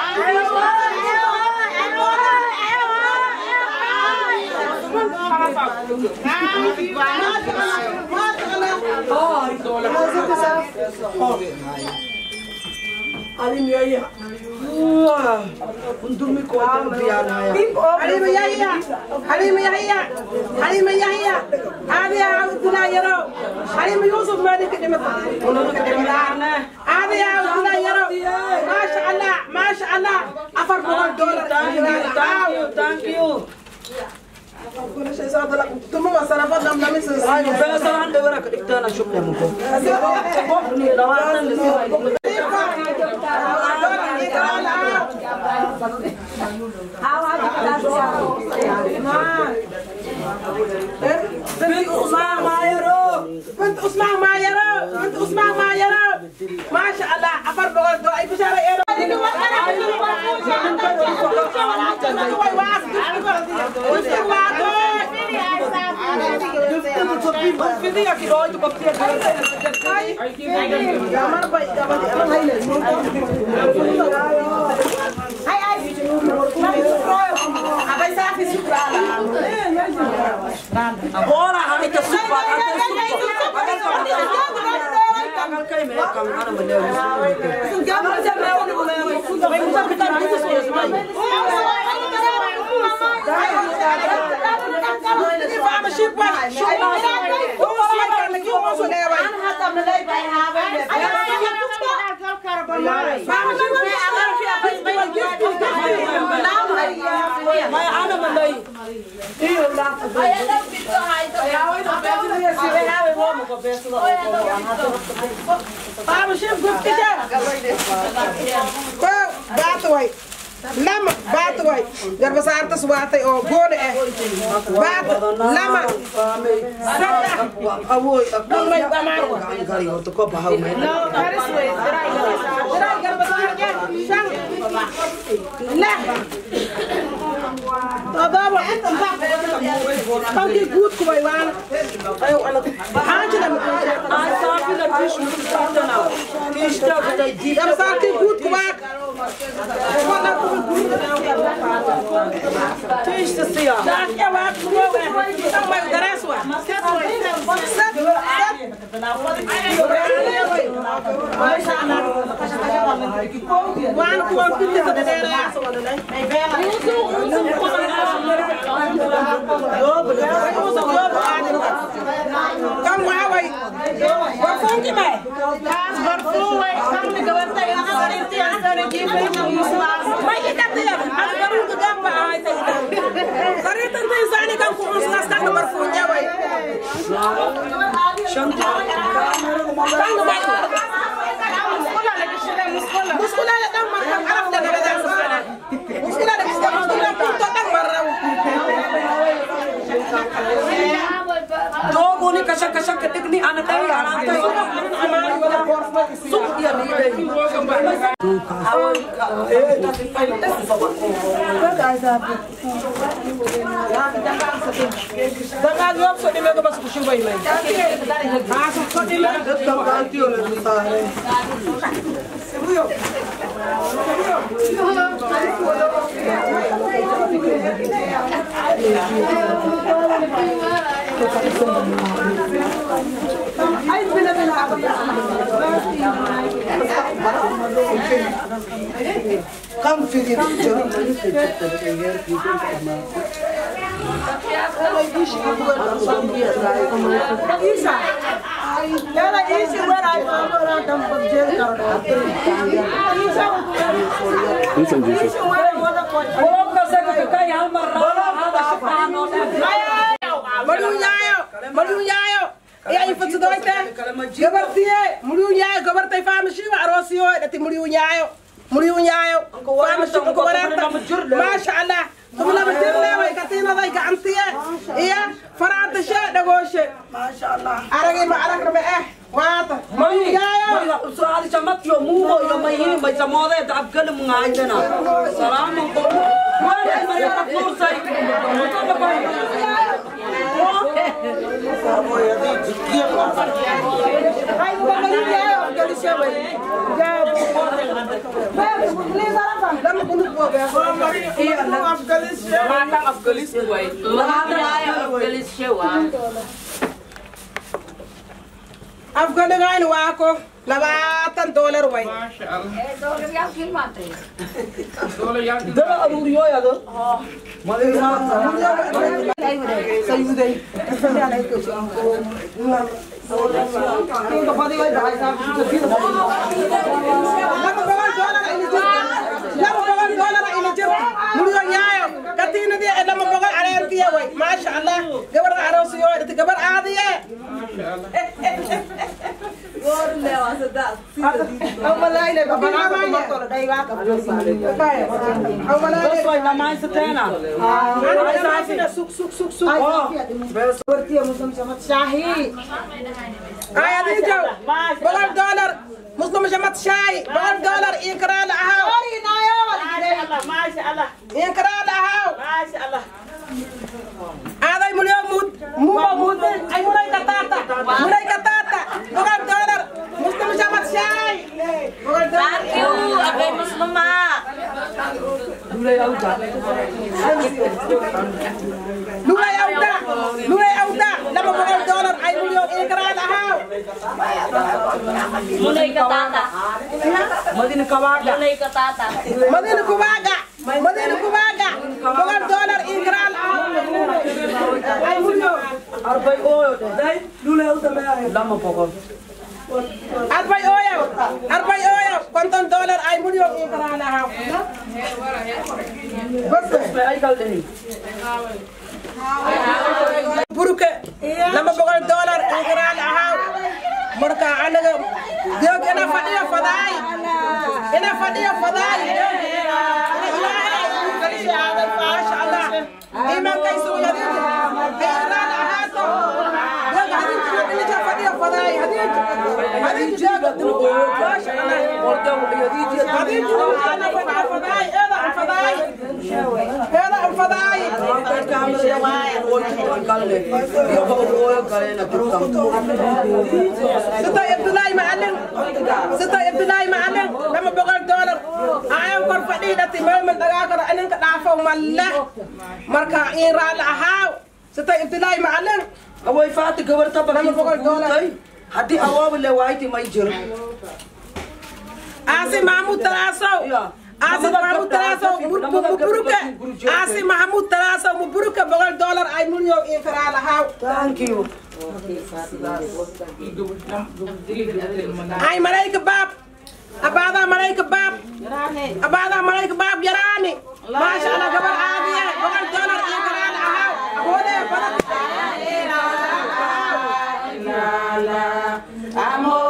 Alim Yahya. Wah, untuk mikro biar Yahya. Alim Yahya, Alim Yahya, Alim Yahya. Abi Abdullah Yaro, Alim Yusuf Malik kedemat. Ulun kedemat. Abi Abdullah Yaro. Masya Allah, Masya Allah. Afar bukan dolar. Thank you, thank you. كل شيء صار لك ثم وصل فضل من من سنة أيوة بس أنا عندي ورق إكتنا شوف لهم كم بقولي لو أنا لسه بنت أسمع ما يرو بنت أسمع ما يرو بنت أسمع ما يرو ما شاء الله أفر بقول دو أي بشارة يرو Video aqui hoje do papel. Gamar baik, gamar. Hai hai. Abai safi sukrala. Agora a gente supa, a gente supa. Agar kai me kam ana maleu. Gamar jamra onu boleh. Vai usar kita itu semua. Vamos chipar. Lama batu way garba saarta suwaatay oo gool ah baat lama sada awoy may amar gari horta ko bahaw may no karis way diray diray garba saarta sang la tadaba inta tanki guud ku way waan ayo ana haajina ay saafi la fish mustaana fish ta gaday garba saarta guud ku waa Fish the sea. That's yeah, what? Some my dress one. Set way. Set. One one fifty for the day. Come away. What phone you make? What phone way? Come to go and say I'm going to answer the gift. Mai kita dia, aku baru ke gambar itu. Karena tentu insani kan kurus naskan nomor punya, wei. Shanti. Kan nomor. Muskola lagi sudah muskola. Muskola ada kan marah Arab dan ada muskola. Muskola ada kita muskola pun tak marah. Dua guni kasak-kasak ketik ni anak tadi anak tadi. Suk dia ni deh. Jangan jawab soal ini masuk ke sini lagi. Masuk ke sini lagi. Tetap ganti oleh besar. Sebuyo. Sebuyo. Come to the Isa, Ela isi wera ay mabora tam pagjer karo. Isa, Isa Isa wera wala ko. Bolong ka sa kay hal marra hada pano na. Malu yayo, malu yayo. Ya ifa sudoite. Gabartiye, mulu yayo gabartay famshi wa arosiyo dati mulu yayo. Mulu yayo. Famshi ko waranta. Masha Allah. Tumla bajirle way katina day gacantiye. Iya faranta shay dagoshe. Masha Allah. Aragay ma arag rabe eh. Waata. Malu yayo. Su'aal jamat yo mugo yo mayin bay samode dabgal mungaydana. Salaam ko. Wala mari patnur say. Mutaba bay. Amo ya di jikia ko. Ay malu yayo gali shay. Ya Lama kunut po ba? Iya, Afghanistan. Matang Afghanistan way. Afghanistan wa ako labatan dollar way. Dara aruriyo ya do. Mali ma. Sayuday. Ito pa din ay dahil sa Lama bawal dollar ini jir. Lama bawal dollar ini jir. Mulu yayo. Katina dia lama bawal arenti way. Masha Allah. Gabar arosiyo ito gabar adiye. Ang malay na babana ba mo to dai wa ka. Ang malay na Soy na mai setena. Ay sa na suk suk suk suk. Bes bertiya muslim jamat shahi. Ay adi jaw. Bagal dollar muslim jamat shahi. Bagal dollar ikra la haw. Ori na yo. Allah, masha Allah. Ikra la haw. Masha Allah. Aday mulyo mud. Muba mud. Ay mulay katata. Mulay katata. Bagal dollar muslim jamat shahi. Bagal dollar. Thank you, abay muslima. Dulay auda. Lulay auda. Lulay auda. Lama bagal dollar ay mulyo ikra la haw. Munay katata. Madin kawaga. Munay katata. Madina kubaga. Madina kubaga. Bagal dollar ikra la haw. Ay mulyo. Arbay oyo dai dulay auda me ay lama pokol. Arbay oyo. Arbay oyo. Konton dollar ay mulyo ikra la haw. Bas ay kal dei. Buruke. Lama bagal dollar ikra la haw. Marka anaga Diog ina fadiya fadai. Ina fadiya fadai. Masha Allah. Iman kay suya din. Ikra la hato. Diog hadin ina ja fadiya fadai. Hadin. Hadin jaga tu. Masha Allah. Orda yadi ji Hadin ina fadiya fadai. Eda fadai. Eda fadai. Sita Abdullahi Ma'alin. Sita Abdullahi Ma'alin. Lama bagal dollar. Ayaw kor fadi dati may mandagakar anin kadafaw malla. Marka ira la haw. Sita Abdullahi Ma'alin. away faati gabarta Lama bagal dollar. hadi awaw le wayti may jir. Asi Mahmud Tarasaw. Asi Mahmud Tarasaw muburuke. Asi Mahmud Tarasaw muburuke bagal dollar ay mulyo ikra la haw. Thank you. Ay malaika bab. Abada malaika bab. Abada malaika bab yarani. Masha Allah gabar adiye bagal dollar ikra la haw. Abode bagal Amo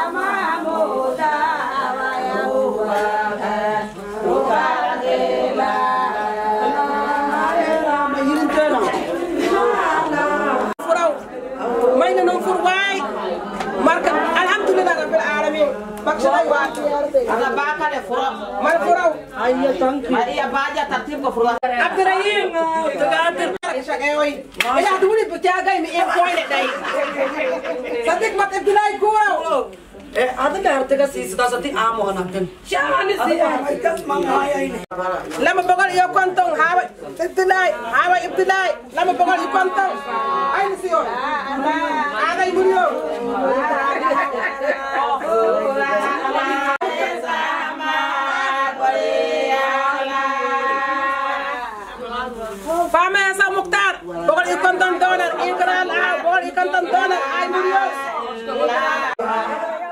Bye. Ada bakal ya furo. Mal furo. Ayah tangki. Maria baja tertib ke furo. Abdurrahim. Tegatir. Isya kayo oy. Ila duli berjaga ini em point dai. Sadik mat Abdullahi kuwa. Eh, ada dah harta kasih sudah sati amo nakan. Siapa ni sih? Kas mangaya ini. Lama bagal iyo kontong hawa Abdullahi, hawa Abdullahi. Lama bagal iyo kontong. Ay ni siyo. Ada ibu niyo. Fama sa Mukhtar. Bagal iyo kontong donar. Ikral ah, bagal iyo kontong donar. Ay niyo.